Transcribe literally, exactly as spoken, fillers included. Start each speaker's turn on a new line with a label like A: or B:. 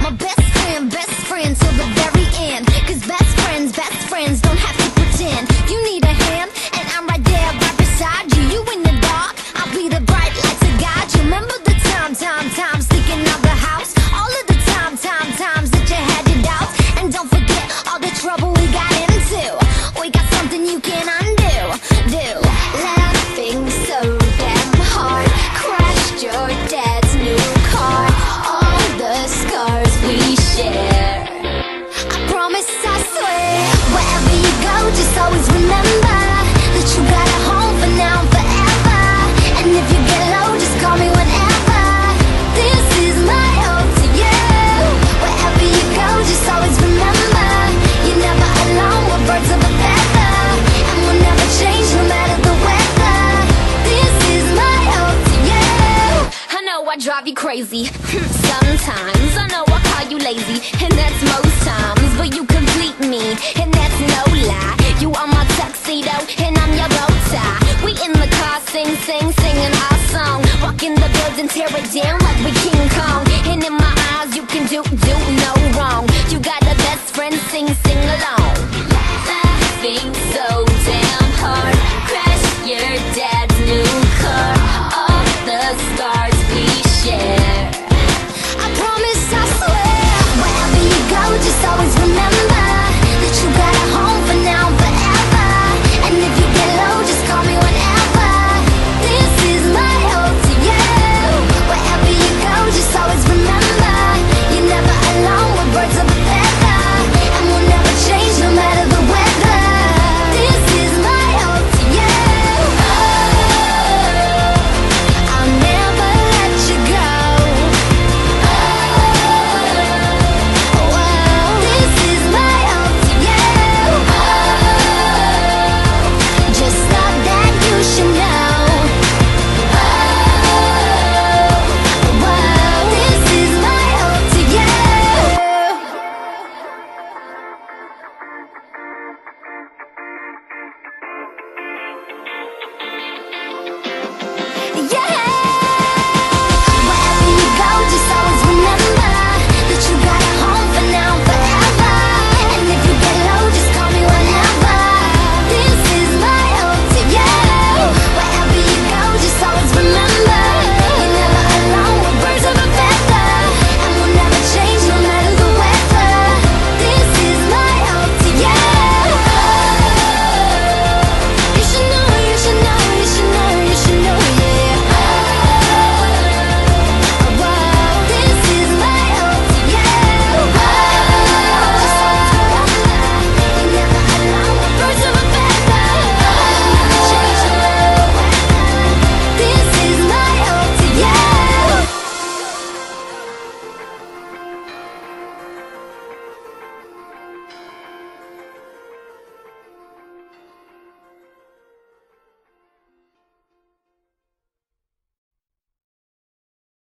A: My best friend, best friend till the very end. Cause best friends, best friends don't have to pretend. You need a hand, and I'm right there, right beside you. You in the dark, I'll be the bright light to guide you. Remember the time, time, time, sneaking out the house. All of the time, time, times that you had your doubts. And don't forget all the trouble we got into. We got something you can undo, do. Laughing so damn hard, crashed your dad's new car. All the scars we share, I promise, I swear. Wherever you go, just always remember that you got a home for now and forever. And if you get low, just call me whenever. This is my ode to you. Wherever you go, just always remember you're never alone, we're birds of a feather. And we'll never change no matter the weather. This is my ode to you. I know I drive you crazy sometimes, I know I call you lazy, and that's most times. But you complete me, and that's no lie. You are my tuxedo, and I'm your bow tie. We in the car, sing, sing, singing our song. Walk in the building, tear it down like we King Kong. And in my eyes, you can do, do no wrong. You got a best friend, sing, sing along.